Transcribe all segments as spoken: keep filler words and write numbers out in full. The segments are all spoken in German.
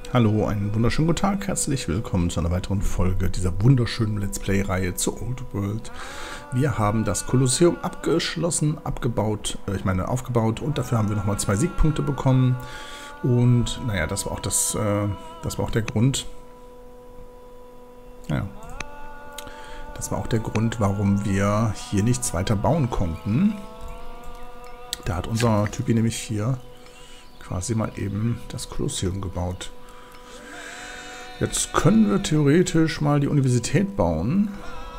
Hallo, einen wunderschönen guten Tag, herzlich willkommen zu einer weiteren Folge dieser wunderschönen Let's Play-Reihe zur Old World. Wir haben das Kolosseum abgeschlossen, abgebaut, äh, ich meine aufgebaut und dafür haben wir nochmal zwei Siegpunkte bekommen. Und naja, das war auch das, äh, das war auch der Grund. Naja, das war auch der Grund, warum wir hier nichts weiter bauen konnten. Da hat unser Typi nämlich hier quasi mal eben das Kolosseum gebaut. Jetzt können wir theoretisch mal die Universität bauen.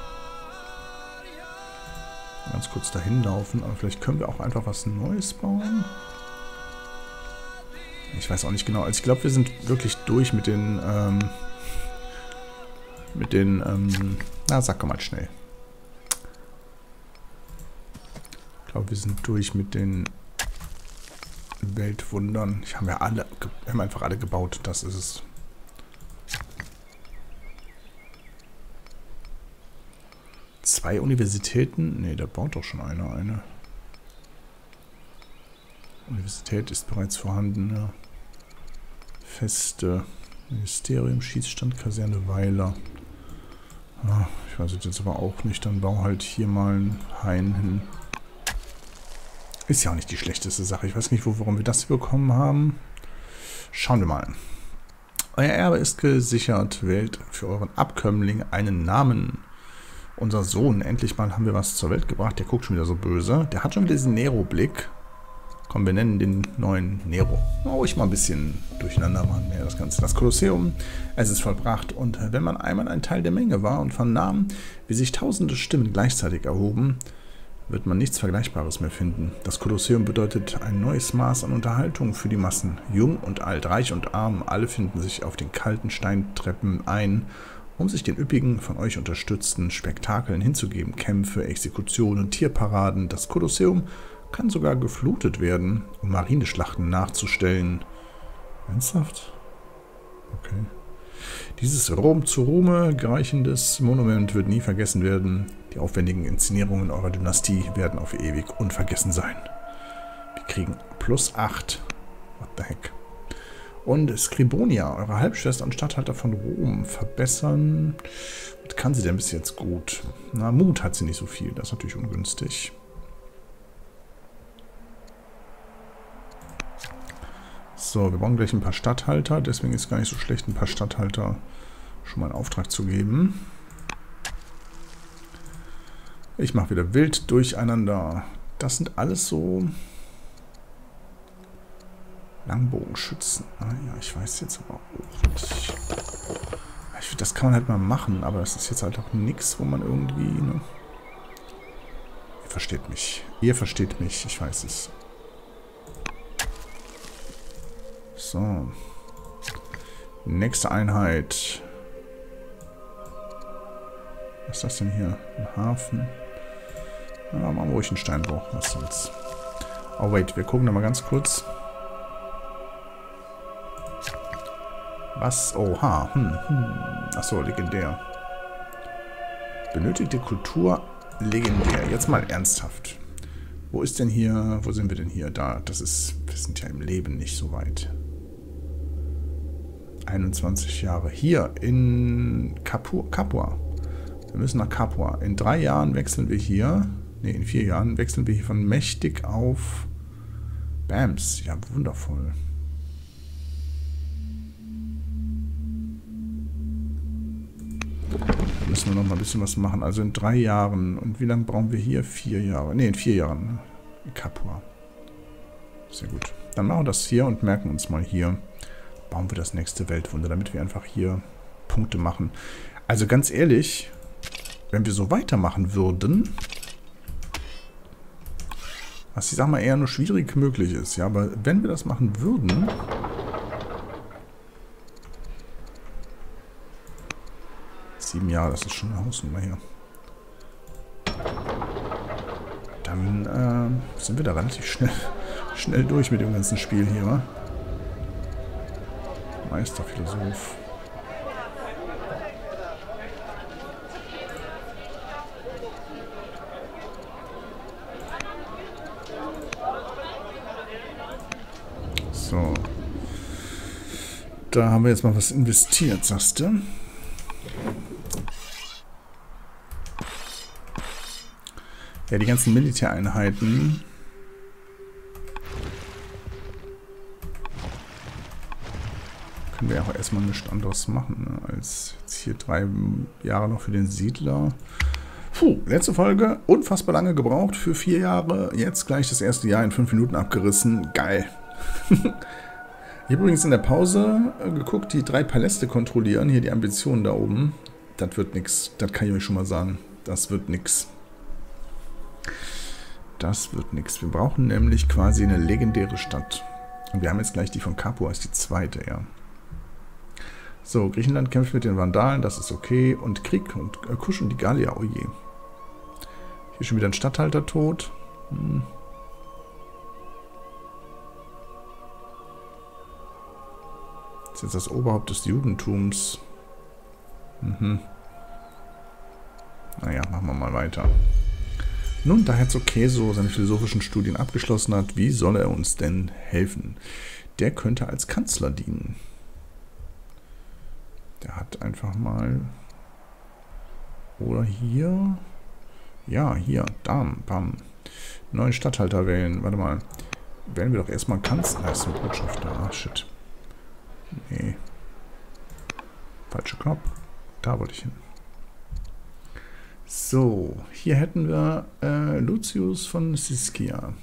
Ganz kurz dahin laufen, aber vielleicht können wir auch einfach was Neues bauen. Ich weiß auch nicht genau. Also ich glaube, wir sind wirklich durch mit den, ähm, mit den, ähm, na, sag mal schnell. Ich glaube, wir sind durch mit den Weltwundern. Ich habe ja alle, wir haben einfach alle gebaut. Das ist es. Zwei Universitäten? Ne, da baut doch schon einer eine. Universität ist bereits vorhanden, ja. Feste. Ministerium, Schießstand, Kaserne, Weiler. Ah, ich weiß es jetzt aber auch nicht. Dann bau halt hier mal einen Hain hin. Ist ja auch nicht die schlechteste Sache. Ich weiß nicht, wo, warum wir das bekommen haben. Schauen wir mal. Euer Erbe ist gesichert. Wählt für euren Abkömmling einen Namen. Unser Sohn, endlich mal haben wir was zur Welt gebracht. Der guckt schon wieder so böse. Der hat schon wieder diesen Nero-Blick. Komm, wir nennen den neuen Nero. Oh, ich mal ein bisschen durcheinander machen. Ja, das Ganze. Das Kolosseum, es ist vollbracht. Und wenn man einmal ein Teil der Menge war und vernahm, wie sich tausende Stimmen gleichzeitig erhoben, wird man nichts Vergleichbares mehr finden. Das Kolosseum bedeutet ein neues Maß an Unterhaltung für die Massen. Jung und alt, reich und arm, alle finden sich auf den kalten Steintreppen ein, um sich den üppigen, von euch unterstützten Spektakeln hinzugeben. Kämpfe, Exekutionen, Tierparaden. Das Kolosseum kann sogar geflutet werden, um Marineschlachten nachzustellen. Ernsthaft? Okay. Dieses Rom zu Ruhme gereichendes Monument wird nie vergessen werden. Die aufwendigen Inszenierungen eurer Dynastie werden auf ewig unvergessen sein. Wir kriegen plus acht. What the heck? Und Scribonia, eure Halbschwester und Statthalter von Rom, verbessern. Was kann sie denn bis jetzt gut? Na, Mut hat sie nicht so viel. Das ist natürlich ungünstig. So, wir brauchen gleich ein paar Statthalter. Deswegen ist es gar nicht so schlecht, ein paar Statthalter schon mal in Auftrag zu geben. Ich mache wieder wild durcheinander. Das sind alles so Langbogenschützen. Ah ja, ich weiß jetzt aber auch nicht. Ich, das kann man halt mal machen, aber das ist jetzt halt auch nichts, wo man irgendwie... Ne? Ihr versteht mich. Ihr versteht mich, ich weiß es. So. Nächste Einheit. Was ist das denn hier? Ein Hafen. Ja, machen wir ruhig einen Steinbruch. Was soll's. Oh, wait, wir gucken da mal ganz kurz. Was? Oha. Hm, hm. Achso, legendär. Benötigte Kultur legendär. Jetzt mal ernsthaft. Wo ist denn hier? Wo sind wir denn hier? Da. Das ist. Wir sind ja im Leben nicht so weit. einundzwanzig Jahre. Hier in Capua. Capua. Wir müssen nach Capua. In drei Jahren wechseln wir hier. Ne, in vier Jahren wechseln wir hier von mächtig auf Bams. Ja, wundervoll. Da müssen wir noch mal ein bisschen was machen. Also in drei Jahren. Und wie lange brauchen wir hier? Vier Jahre. Ne, in vier Jahren. In Capua. Sehr gut. Dann machen wir das hier und merken uns mal hier. Bauen wir das nächste Weltwunder, damit wir einfach hier Punkte machen. Also ganz ehrlich, wenn wir so weitermachen würden, was ich sag mal eher nur schwierig möglich ist, ja, aber wenn wir das machen würden, sieben Jahre, das ist schon eine Hausnummer hier, dann äh, sind wir da relativ schnell, schnell durch mit dem ganzen Spiel hier, wa? Meisterphilosoph. So. Da haben wir jetzt mal was investiert, sagst du? Ja, die ganzen Militäreinheiten. Können wir ja auch erstmal nichts anderes machen, ne, als jetzt hier drei Jahre noch für den Siedler. Puh, letzte Folge. Unfassbar lange gebraucht für vier Jahre. Jetzt gleich das erste Jahr in fünf Minuten abgerissen. Geil. Ich habe übrigens in der Pause geguckt, die drei Paläste kontrollieren. Hier die Ambitionen da oben. Das wird nix. Das kann ich euch schon mal sagen. Das wird nix. Das wird nix. Wir brauchen nämlich quasi eine legendäre Stadt. Und wir haben jetzt gleich die von Capua als die zweite, ja. So, Griechenland kämpft mit den Vandalen, das ist okay. Und Krieg und äh, Kusch und die Gallier, oh je. Hier schon wieder ein Statthalter tot. Hm. Das ist jetzt das Oberhaupt des Judentums. Mhm. Naja, machen wir mal weiter. Nun, da Herzog Ceso seine philosophischen Studien abgeschlossen hat, wie soll er uns denn helfen? Der könnte als Kanzler dienen. Der hat einfach mal... Oder hier... Ja, hier, Darm, bam. Neuen Statthalter wählen. Warte mal. Wählen wir doch erstmal Kanzler. Das ist ein Botschafter. Ach, shit. Nee. Falscher Knopf. Da wollte ich hin. So, hier hätten wir äh, Lucius von Siscia.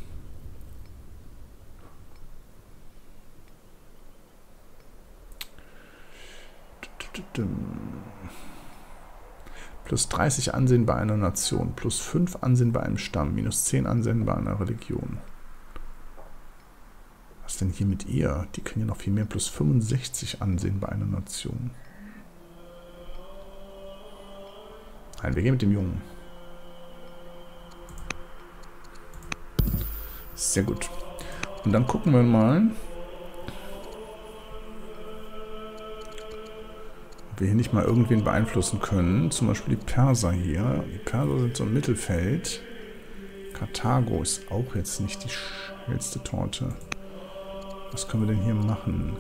Plus dreißig Ansehen bei einer Nation, plus fünf Ansehen bei einem Stamm, minus zehn Ansehen bei einer Religion. Was denn hier mit ihr? Die können ja noch viel mehr, plus fünfundsechzig Ansehen bei einer Nation. Nein, wir gehen mit dem Jungen. Sehr gut. Und dann gucken wir mal, ob wir hier nicht mal irgendwen beeinflussen können. Zum Beispiel die Perser hier. Die Perser sind so im Mittelfeld. Karthago ist auch jetzt nicht die schnellste Torte. Was können wir denn hier machen?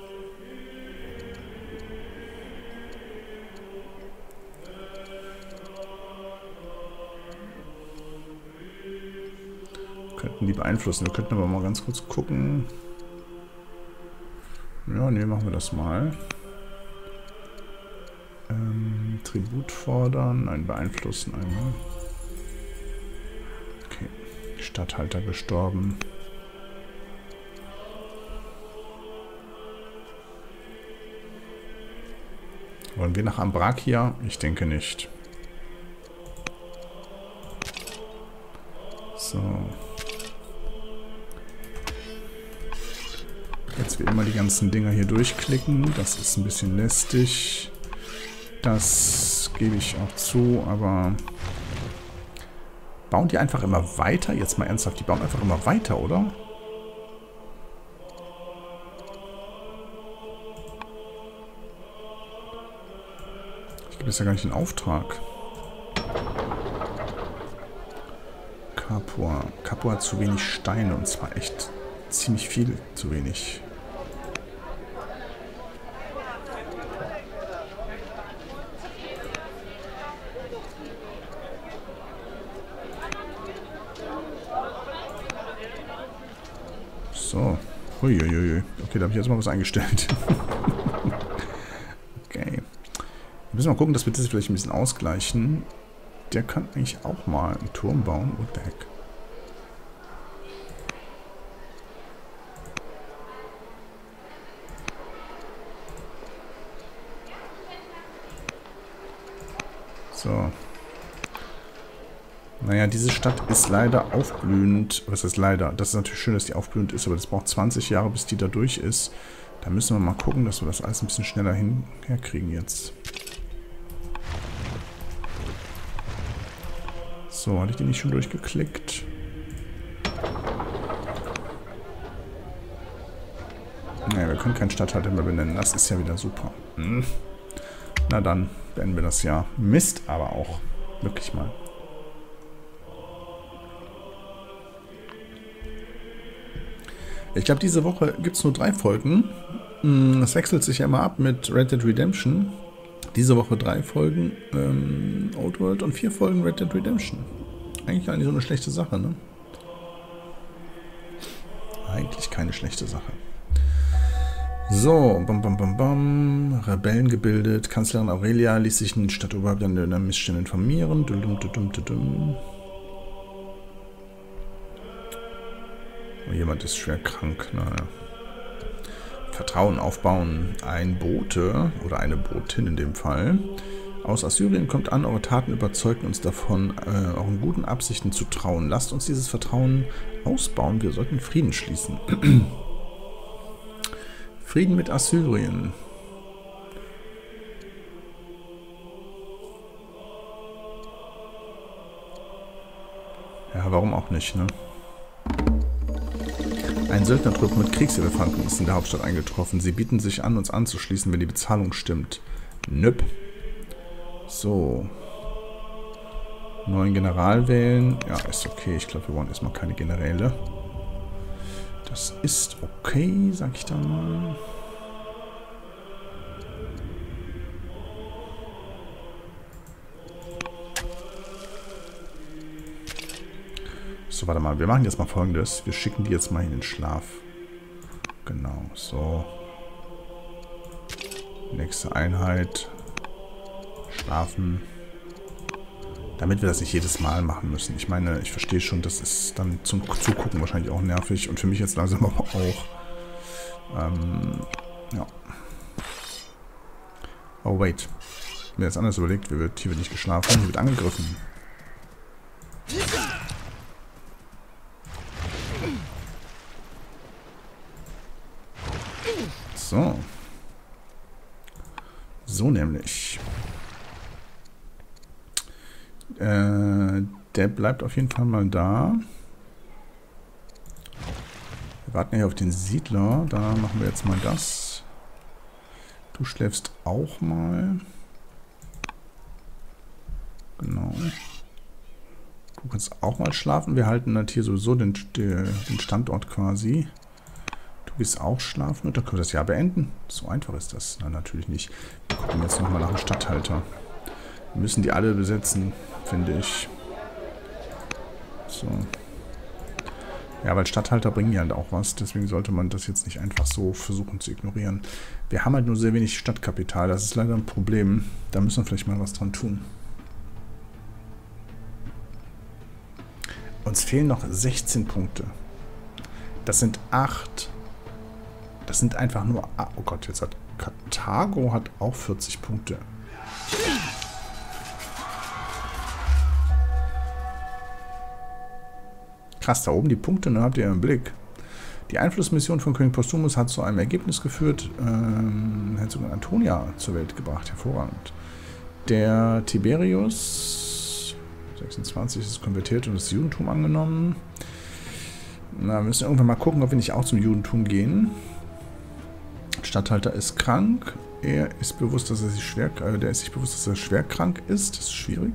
Könnten die beeinflussen. Wir könnten aber mal ganz kurz gucken. Ja, ne, machen wir das mal. Ähm, Tribut fordern. Nein, beeinflussen einmal. Okay. Statthalter gestorben. Wollen wir nach Ambrakia? Ich denke nicht. So. Jetzt wie immer die ganzen Dinger hier durchklicken. Das ist ein bisschen lästig. Das gebe ich auch zu, aber... Bauen die einfach immer weiter? Jetzt mal ernsthaft, die bauen einfach immer weiter, oder? Ich gebe es ja gar nicht in Auftrag. Capua. Capua hat zu wenig Steine und zwar echt ziemlich viel zu wenig. So. Huiuiui. Okay, da habe ich jetzt mal was eingestellt. Okay. Wir müssen mal gucken, dass wir das vielleicht ein bisschen ausgleichen. Der kann eigentlich auch mal einen Turm bauen. What the heck? So. Naja, diese Stadt ist leider aufblühend. Was ist leider? Das ist natürlich schön, dass die aufblühend ist, aber das braucht zwanzig Jahre, bis die da durch ist. Da müssen wir mal gucken, dass wir das alles ein bisschen schneller hin herkriegen jetzt. So, hatte ich die nicht schon durchgeklickt? Naja, wir können keinen Stadthalter mehr benennen. Das ist ja wieder super. Hm. Na dann, beenden wir das Jahr. Mist aber auch. Wirklich mal. Ich glaube, diese Woche gibt es nur drei Folgen. Es wechselt sich ja immer ab mit Red Dead Redemption. Diese Woche drei Folgen ähm, Outworld und vier Folgen Red Dead Redemption. Eigentlich gar nicht so eine schlechte Sache, ne? Eigentlich keine schlechte Sache. So, bam, bam, bam, bam. Rebellen gebildet. Kanzlerin Aurelia ließ sich in den Stadtoberhaupt an den Missständen informieren. Dudum, dudum, dudum. Oh, jemand ist schwer krank. Naja. Vertrauen aufbauen. Ein Bote, oder eine Botin in dem Fall, aus Assyrien kommt an, eure Taten überzeugen uns davon, äh, euren guten Absichten zu trauen. Lasst uns dieses Vertrauen ausbauen. Wir sollten Frieden schließen. Frieden mit Assyrien. Ja, warum auch nicht, ne? Ein Söldnertrupp mit Kriegselefanten ist in der Hauptstadt eingetroffen. Sie bieten sich an, uns anzuschließen, wenn die Bezahlung stimmt. Nöp. So. Neuen General wählen. Ja, ist okay. Ich glaube, wir wollen erstmal keine Generäle. Das ist okay, sag ich dann mal. So, warte mal. Wir machen jetzt mal Folgendes. Wir schicken die jetzt mal in den Schlaf. Genau, so. Nächste Einheit. Schlafen. Damit wir das nicht jedes Mal machen müssen. Ich meine, ich verstehe schon, das ist dann zum Zugucken wahrscheinlich auch nervig. Und für mich jetzt langsam aber auch. Ähm, ja. Oh, wait. Ich habe mir jetzt anders überlegt. Hier wird, hier wird nicht geschlafen, hier wird angegriffen. So. So nämlich. Äh, der bleibt auf jeden Fall mal da. Wir warten hier auf den Siedler. Da machen wir jetzt mal das. Du schläfst auch mal. Genau. Du kannst auch mal schlafen. Wir halten halt hier sowieso den, den Standort quasi. Du gehst auch schlafen und dann können wir das Jahr beenden. So einfach ist das. Nein, natürlich nicht. Wir gucken jetzt nochmal nach dem Statthalter. Wir müssen die alle besetzen, finde ich. So. Ja, weil Statthalter bringen ja halt auch was. Deswegen sollte man das jetzt nicht einfach so versuchen zu ignorieren. Wir haben halt nur sehr wenig Stadtkapital. Das ist leider ein Problem. Da müssen wir vielleicht mal was dran tun. Uns fehlen noch sechzehn Punkte. Das sind acht. Das sind einfach nur... Oh Gott, jetzt hat... Karthago hat auch vierzig Punkte. Krass, da oben die Punkte, ne, habt ihr im Blick. Die Einflussmission von König Postumus hat zu einem Ergebnis geführt. Ähm, Herzogin Antonia zur Welt gebracht. Hervorragend. Der Tiberius... sechsundzwanzig ist konvertiert und das Judentum angenommen. Na, wir müssen irgendwann mal gucken, ob wir nicht auch zum Judentum gehen. Statthalter ist krank. Er ist bewusst, dass er sich schwer, äh, der ist sich bewusst, dass er schwer krank ist. Das ist schwierig.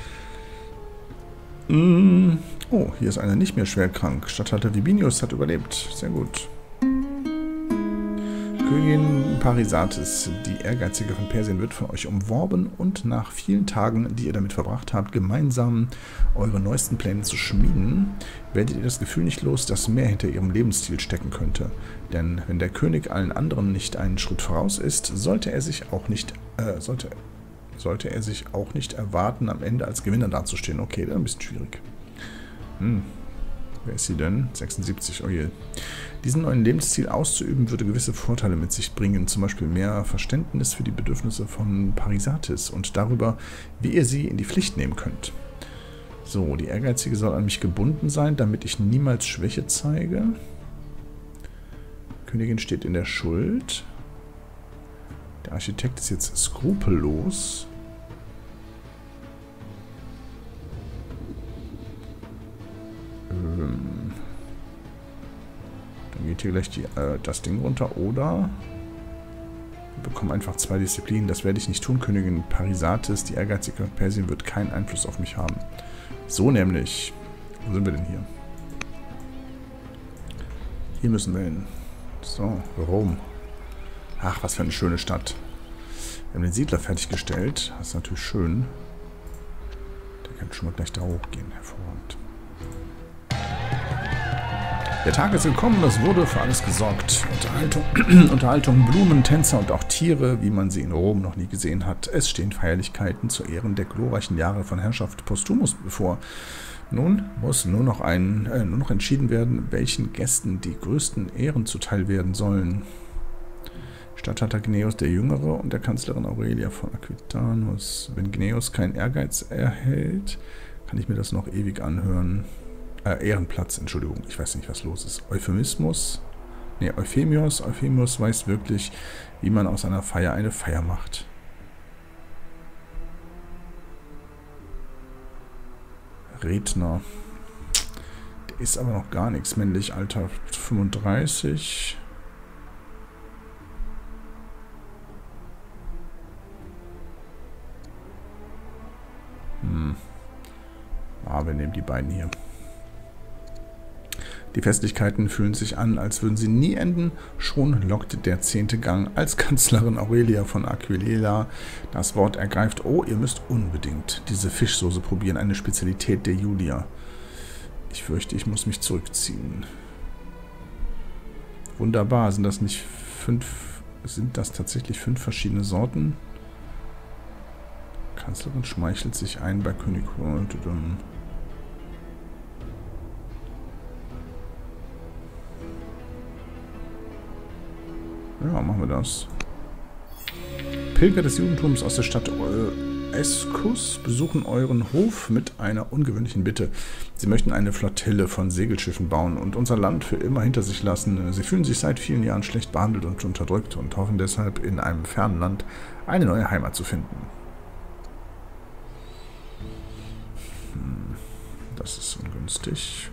Mm. Oh, hier ist einer nicht mehr schwer krank. Statthalter Vibinius hat überlebt. Sehr gut. Königin Parisatis, die Ehrgeizige von Persien, wird von euch umworben und nach vielen Tagen, die ihr damit verbracht habt, gemeinsam eure neuesten Pläne zu schmieden, werdet ihr das Gefühl nicht los, dass mehr hinter ihrem Lebensstil stecken könnte. Denn wenn der König allen anderen nicht einen Schritt voraus ist, sollte er sich auch nicht, äh, sollte, sollte er sich auch nicht erwarten, am Ende als Gewinner dazustehen. Okay, dann ein bisschen schwierig. Hm. Wer ist sie denn? sechsundsiebzig, oh je. Diesen neuen Lebensstil auszuüben, würde gewisse Vorteile mit sich bringen, zum Beispiel mehr Verständnis für die Bedürfnisse von Parisatis und darüber, wie ihr sie in die Pflicht nehmen könnt. So, die Ehrgeizige soll an mich gebunden sein, damit ich niemals Schwäche zeige. Die Königin steht in der Schuld. Der Architekt ist jetzt skrupellos. Ähm... Dann geht hier gleich die, äh, das Ding runter. Oder wir bekommen einfach zwei Disziplinen. Das werde ich nicht tun. Königin Parisatis, die Ehrgeizige von Persien, wird keinen Einfluss auf mich haben. So nämlich. Wo sind wir denn hier? Hier müssen wir hin. So, Rom. Ach, was für eine schöne Stadt. Wir haben den Siedler fertiggestellt. Das ist natürlich schön. Der kann schon mal gleich da hochgehen. Hervorragend. Der Tag ist gekommen, es wurde für alles gesorgt. Unterhaltung, Unterhaltung, Blumen, Tänzer und auch Tiere, wie man sie in Rom noch nie gesehen hat. Es stehen Feierlichkeiten zu Ehren der glorreichen Jahre von Herrschaft Postumus bevor. Nun muss nur noch, ein, äh, nur noch entschieden werden, welchen Gästen die größten Ehren zuteil werden sollen. Statthalter Gnaeus der Jüngere und der Kanzlerin Aurelia von Aquitanus. Wenn Gnaeus keinen Ehrgeiz erhält, kann ich mir das noch ewig anhören. Äh, Ehrenplatz, Entschuldigung, ich weiß nicht, was los ist. Euphemismus? Ne, Euphemios. Euphemios weiß wirklich, wie man aus einer Feier eine Feier macht. Redner. Der ist aber noch gar nichts. Männlich, Alter fünfunddreißig. Hm. Ah, wir nehmen die beiden hier. Die Festlichkeiten fühlen sich an, als würden sie nie enden. Schon lockt der zehnte Gang, als Kanzlerin Aurelia von Aquileia das Wort ergreift. Oh, ihr müsst unbedingt diese Fischsoße probieren, eine Spezialität der Julier. Ich fürchte, ich muss mich zurückziehen. Wunderbar, sind das nicht fünf, sind das tatsächlich fünf verschiedene Sorten? Kanzlerin schmeichelt sich ein bei König. Ja, machen wir das. Pilger des Judentums aus der Stadt Escus besuchen euren Hof mit einer ungewöhnlichen Bitte. Sie möchten eine Flottille von Segelschiffen bauen und unser Land für immer hinter sich lassen. Sie fühlen sich seit vielen Jahren schlecht behandelt und unterdrückt und hoffen deshalb, in einem fernen Land eine neue Heimat zu finden. Hm, das ist ungünstig.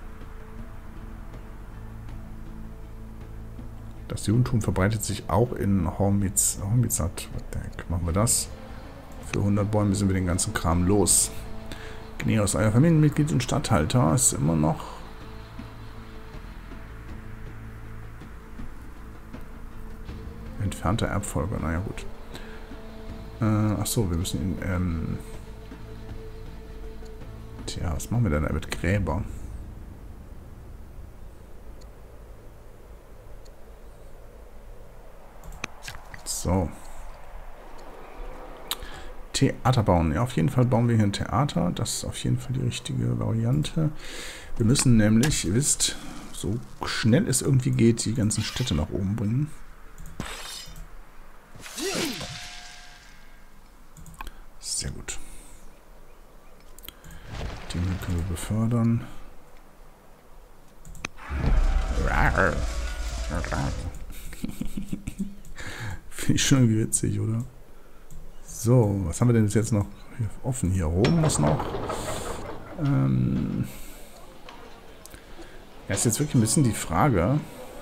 Das Judentum verbreitet sich auch in Hormiz, Hormizat. Machen wir das. Für hundert Bäume sind wir den ganzen Kram los. Gnaeus, euer Familienmitglied und Statthalter, ist immer noch... Entfernter Erbfolger, naja gut. Äh, achso, wir müssen ihn... Ähm Tja, was machen wir denn? Er wird Gräber. So. Theater bauen. Ja, auf jeden Fall bauen wir hier ein Theater. Das ist auf jeden Fall die richtige Variante. Wir müssen nämlich, ihr wisst, so schnell es irgendwie geht, die ganzen Städte nach oben bringen. Sehr gut. Den hier können wir befördern. Finde ich schon irgendwie witzig, oder? So, was haben wir denn jetzt noch hier offen? Hier oben ist noch. Ähm ja, ist jetzt wirklich ein bisschen die Frage.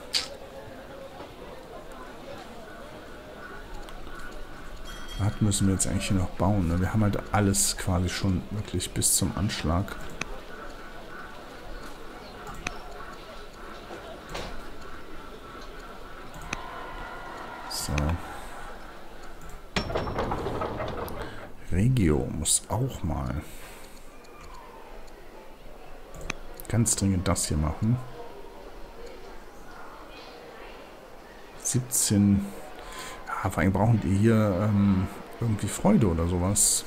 Was müssen wir jetzt eigentlich hier noch bauen? Ne? Wir haben halt alles quasi schon wirklich bis zum Anschlag. So. Regio muss auch mal ganz dringend das hier machen. siebzehn. Ja, vor allem brauchen die hier ähm, irgendwie Freude oder sowas.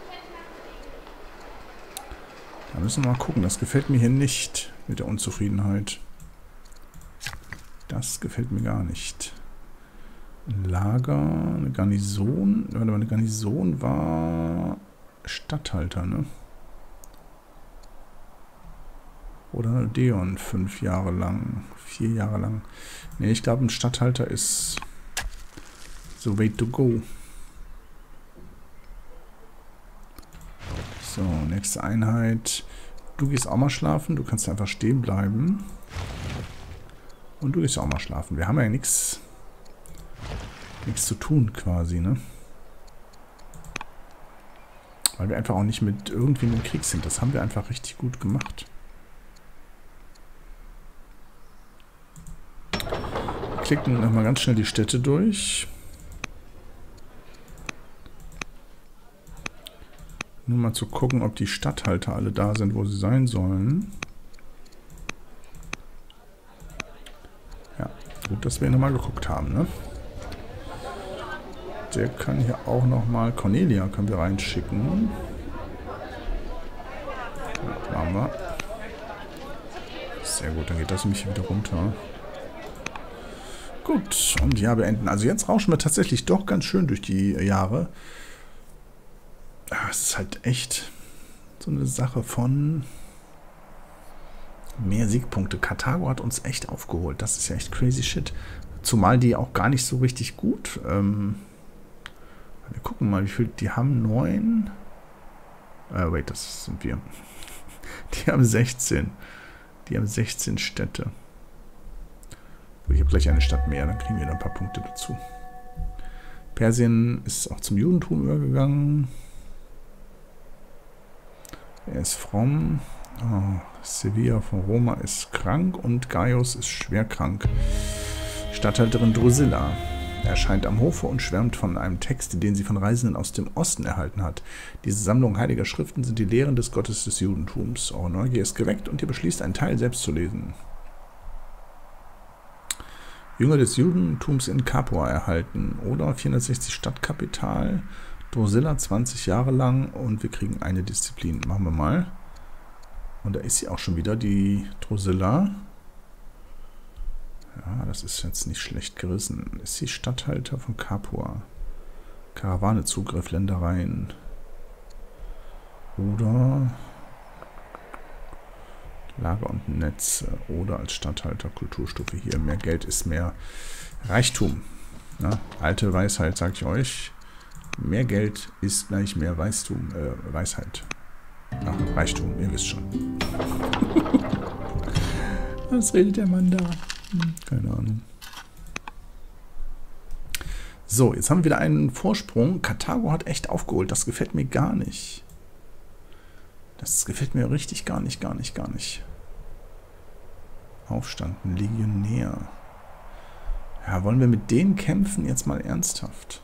Da müssen wir mal gucken. Das gefällt mir hier nicht mit der Unzufriedenheit. Das gefällt mir gar nicht. Ein Lager, eine Garnison. Warte mal, eine Garnison war Statthalter, ne? Oder Deon, fünf Jahre lang, vier Jahre lang. Ne, ich glaube, ein Statthalter ist the way to go. So, nächste Einheit. Du gehst auch mal schlafen. Du kannst einfach stehen bleiben. Und du gehst auch mal schlafen. Wir haben ja nichts nichts zu tun quasi, ne? Weil wir einfach auch nicht mit irgendwie im Krieg sind. Das haben wir einfach richtig gut gemacht. klicken nochmal ganz schnell die Städte durch. Nur mal zu gucken, ob die Statthalter alle da sind, wo sie sein sollen. Ja, gut, dass wir nochmal geguckt haben, ne? Der kann hier auch nochmal... Cornelia können wir reinschicken. Ja, machen wir. Sehr gut, dann geht das nämlich hier wieder runter. Gut, und ja, beenden. Also jetzt rauschen wir tatsächlich doch ganz schön durch die Jahre. Es ist halt echt so eine Sache von mehr Siegpunkte. Karthago hat uns echt aufgeholt. Das ist ja echt crazy shit. Zumal die auch gar nicht so richtig gut. Ähm, wir gucken mal, wie viel. Die haben neun. Äh, wait, das sind wir. Die haben sechzehn. Die haben sechzehn Städte. Ich habe gleich eine Stadt mehr, dann kriegen wir ein paar Punkte dazu. Persien ist auch zum Judentum übergegangen. Er ist fromm. Oh, Sevilla von Roma ist krank und Gaius ist schwer krank. Statthalterin Drusilla erscheint am Hofe und schwärmt von einem Text, den sie von Reisenden aus dem Osten erhalten hat. Diese Sammlung heiliger Schriften sind die Lehren des Gottes des Judentums. Eure Neugier ist geweckt und ihr beschließt, einen Teil selbst zu lesen. Jünger des Judentums in Capua erhalten. Oder vierhundertsechzig Stadtkapital. Drusilla zwanzig Jahre lang und wir kriegen eine Disziplin. Machen wir mal. Und da ist sie auch schon wieder, die Drusilla. Ja, das ist jetzt nicht schlecht gerissen. Ist sie Statthalter von Capua. Karawanezugriff, Ländereien. Oder Lager und Netze. Oder als Statthalter Kulturstufe hier. Mehr Geld ist mehr Reichtum. Ja, alte Weisheit, sage ich euch. Mehr Geld ist gleich mehr Weistum, äh, Weisheit. Ach, Reichtum, ihr wisst schon. Was redet der Mann da? Hm, keine Ahnung. So, jetzt haben wir wieder einen Vorsprung. Karthago hat echt aufgeholt. Das gefällt mir gar nicht. Das gefällt mir richtig gar nicht, gar nicht, gar nicht. Aufstand, ein Legionär. Ja, wollen wir mit denen kämpfen? Jetzt mal ernsthaft.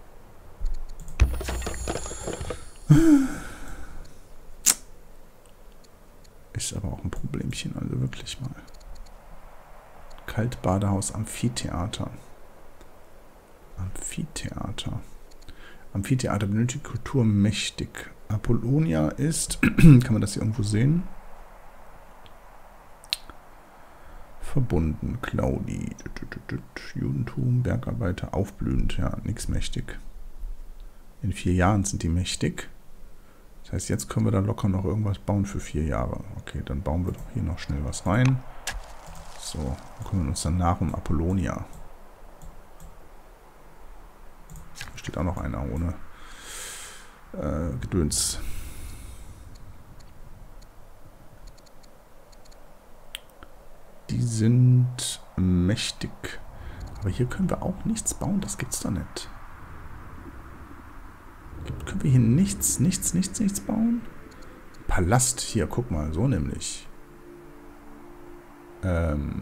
Ist aber auch ein Problemchen, also wirklich mal. Kaltbadehaus, Amphitheater. Amphitheater. Amphitheater benötigt Kultur mächtig. Apollonia ist, kann man das hier irgendwo sehen? Verbunden, Claudi, Judentum, Bergarbeiter, aufblühend, ja, nix mächtig. In vier Jahren sind die mächtig. Das heißt, jetzt können wir da locker noch irgendwas bauen für vier Jahre. Okay, dann bauen wir doch hier noch schnell was rein. So, wir kümmern uns dann nach um Apollonia. Da steht auch noch einer ohne äh, Gedöns. Die sind mächtig. Aber hier können wir auch nichts bauen. Das gibt's doch nicht. Können wir hier nichts, nichts, nichts, nichts bauen? Palast. Hier, guck mal. So nämlich. Ähm.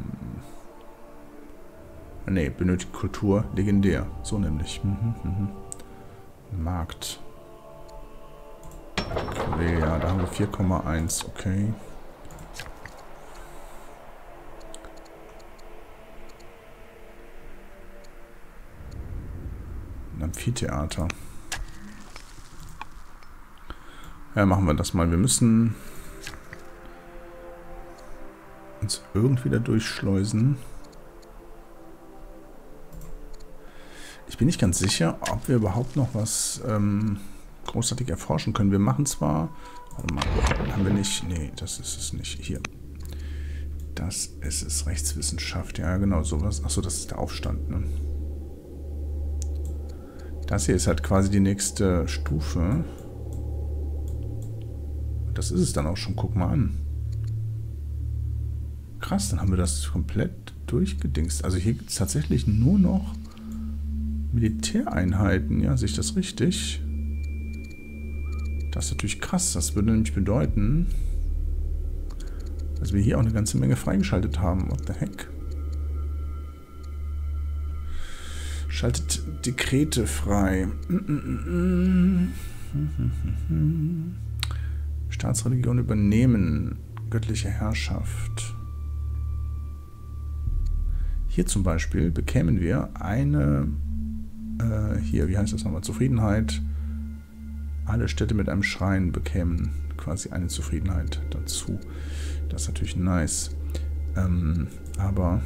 Ne, benötigt Kultur. Legendär. So nämlich. Mhm, mhm. Markt. Okay, ja, da haben wir vier Komma eins. Okay. Ein Amphitheater. Ja, machen wir das mal. Wir müssen uns irgendwie da durchschleusen. Ich bin nicht ganz sicher, ob wir überhaupt noch was ähm, großartig erforschen können. Wir machen zwar... Warte mal, haben wir nicht... Nee, das ist es nicht. Hier. Das ist es. Rechtswissenschaft. Ja, genau, sowas. Achso, das ist der Aufstand, ne? Das hier ist halt quasi die nächste Stufe. Das ist es dann auch schon. Guck mal an. Krass, dann haben wir das komplett durchgedingst. Also hier gibt es tatsächlich nur noch Militäreinheiten. Ja, sehe ich das richtig? Das ist natürlich krass. Das würde nämlich bedeuten, dass wir hier auch eine ganze Menge freigeschaltet haben. What the heck? Schaltet Dekrete frei. Staatsreligion übernehmen. Göttliche Herrschaft. Hier zum Beispiel bekämen wir eine, äh, hier, wie heißt das nochmal, Zufriedenheit. Alle Städte mit einem Schrein bekämen quasi eine Zufriedenheit dazu. Das ist natürlich nice. Ähm, aber...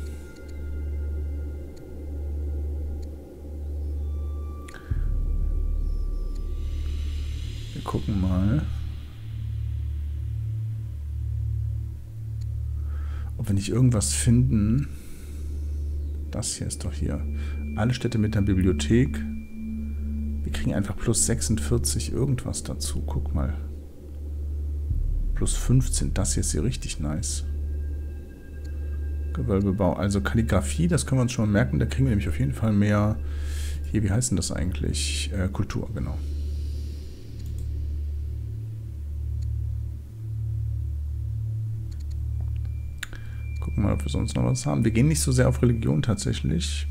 Wir gucken mal, ob wir nicht irgendwas finden. Das hier ist doch hier. Alle Städte mit einer Bibliothek. Wir kriegen einfach plus sechsundvierzig irgendwas dazu. Guck mal. Plus fünfzehn. Das hier ist hier richtig nice. Gewölbebau. Also Kalligrafie, das können wir uns schon mal merken. Da kriegen wir nämlich auf jeden Fall mehr... Hier, wie heißt denn das eigentlich? Äh, Kultur, genau. Gucken wir mal, ob wir sonst noch was haben. Wir gehen nicht so sehr auf Religion tatsächlich.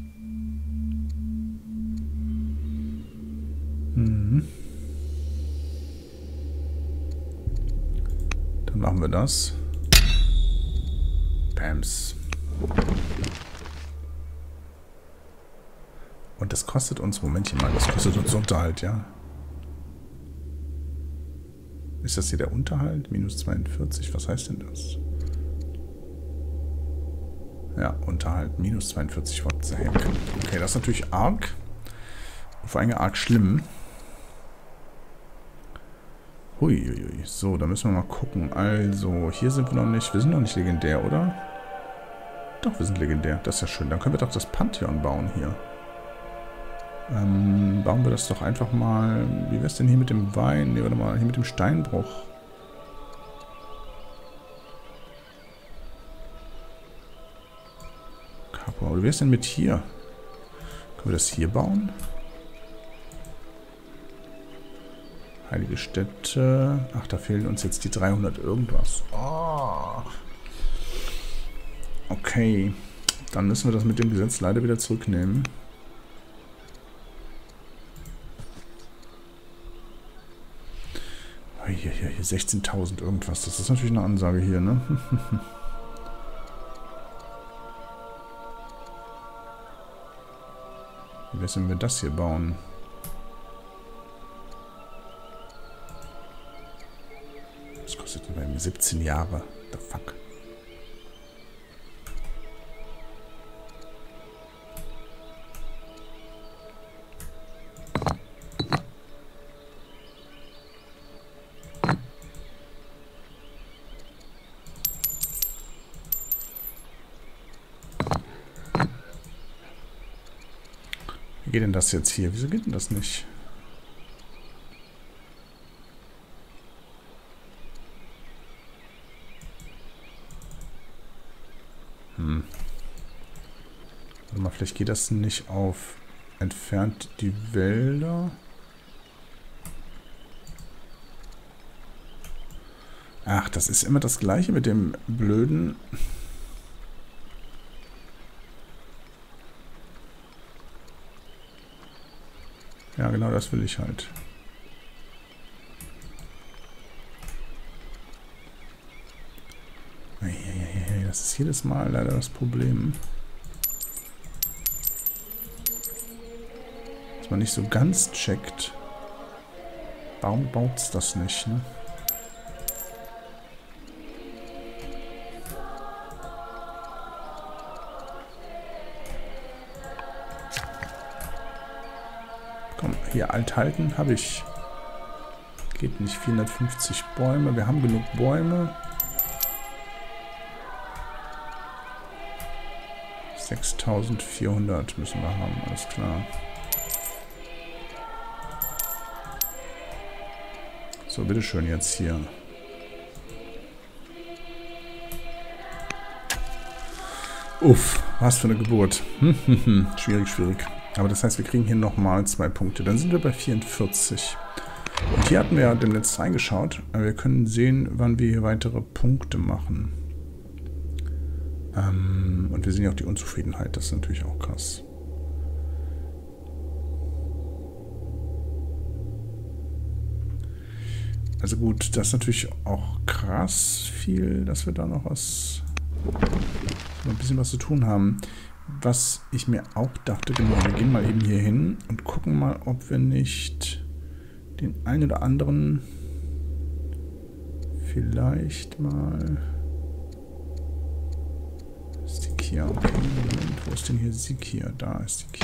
Mhm. Dann machen wir das. Pams. Und das kostet uns, Momentchen mal, das kostet uns Unterhalt, ja. Ist das hier der Unterhalt? Minus zweiundvierzig, was heißt denn das? Ja, Unterhalt, minus zweiundvierzig, what the heck. Okay, das ist natürlich arg. Vor allem arg schlimm. Huiuiui. So, da müssen wir mal gucken. Also, hier sind wir noch nicht. Wir sind noch nicht legendär, oder? Doch, wir sind legendär. Das ist ja schön. Dann können wir doch das Pantheon bauen hier. Ähm, bauen wir das doch einfach mal... Wie wäre es denn hier mit dem Wein? Ne, warte mal, hier mit dem Steinbruch. Capua. Oder wie wäre es denn mit hier? Können wir das hier bauen? Heilige Städte. Ach, da fehlen uns jetzt die dreihundert irgendwas. Oh. Okay. Dann müssen wir das mit dem Gesetz leider wieder zurücknehmen. Hier, hier, hier, sechzehntausend irgendwas. Das ist natürlich eine Ansage hier, ne? Wie wär's, wenn wir das hier bauen? Das kostet mir siebzehn Jahre. The fuck? Wie geht denn das jetzt hier? Wieso geht denn das nicht? Hm. Warte mal, vielleicht geht das nicht auf entfernt die Wälder. Ach, das ist immer das Gleiche mit dem blöden... Ja, genau das will ich halt. Das ist jedes Mal leider das Problem. Dass man nicht so ganz checkt. Warum baut es das nicht, ne? Komm, hier alt halten habe ich. Geht nicht. vierhundertfünfzig Bäume. Wir haben genug Bäume. sechstausendvierhundert müssen wir haben. Alles klar. So, bitteschön jetzt hier. Uff, was für eine Geburt. schwierig, schwierig. Aber das heißt, wir kriegen hier nochmal zwei Punkte. Dann sind wir bei vierundvierzig. Und hier hatten wir ja dem letzten reingeschaut. Aber wir können sehen, wann wir hier weitere Punkte machen. Ähm, und wir sehen ja auch die Unzufriedenheit. Das ist natürlich auch krass. Also gut, das ist natürlich auch krass viel, dass wir da noch was, noch ein bisschen was zu tun haben. Was ich mir auch dachte, genau, wir gehen mal eben hier hin und gucken mal, ob wir nicht den einen oder anderen vielleicht mal... Sikia, okay, Moment, wo ist denn hier Sikia? Da ist Sikia.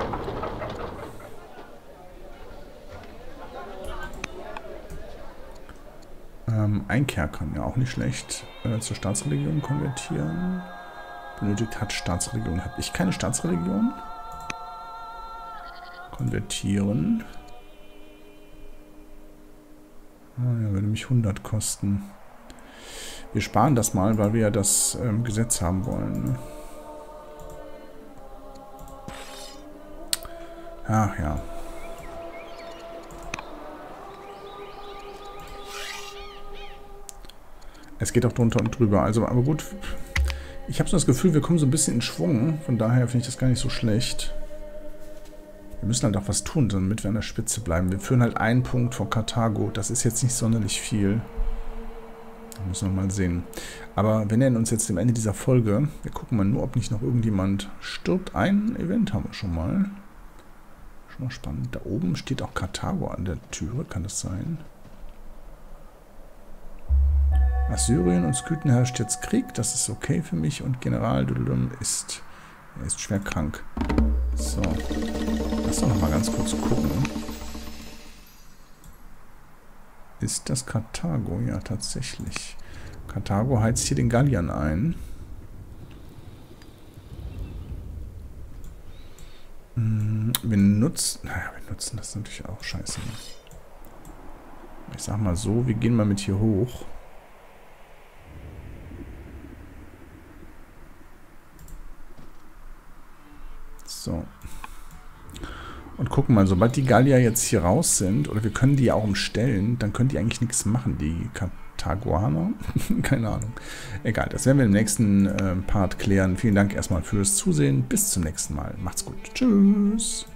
Ähm, Einkehr kann ja auch nicht schlecht äh, zur Staatsreligion konvertieren. Benötigt hat Staatsreligion. Habe ich keine Staatsreligion? Konvertieren. Ah, ja, würde mich hundert kosten. Wir sparen das mal, weil wir ja das ähm, Gesetz haben wollen. Ne? Ach ja. Es geht auch drunter und drüber. Also, aber gut. Ich habe so das Gefühl, wir kommen so ein bisschen in Schwung. Von daher finde ich das gar nicht so schlecht. Wir müssen halt auch was tun, damit wir an der Spitze bleiben. Wir führen halt einen Punkt vor Karthago. Das ist jetzt nicht sonderlich viel. Da müssen wir mal sehen. Aber wir nähern uns jetzt dem Ende dieser Folge. Wir gucken mal nur, ob nicht noch irgendjemand stirbt. Ein Event haben wir schon mal. Schon mal spannend. Da oben steht auch Karthago an der Türe. Kann das sein? Assyrien und Skythen herrscht jetzt Krieg. Das ist okay für mich. Und General Dudulum ist, er ist schwer krank. So. Lass doch noch mal ganz kurz gucken. Ist das Karthago? Ja, tatsächlich. Karthago heizt hier den Galliern ein. Wir nutzen... Naja, wir nutzen das natürlich auch. Scheiße. Ich sag mal so, wir gehen mal mit hier hoch. So. Und gucken mal, sobald die Gallier jetzt hier raus sind, oder wir können die ja auch umstellen, dann können die eigentlich nichts machen, die Karthagoaner. Keine Ahnung. Egal, das werden wir im nächsten äh, Part klären. Vielen Dank erstmal fürs Zusehen. Bis zum nächsten Mal. Macht's gut. Tschüss.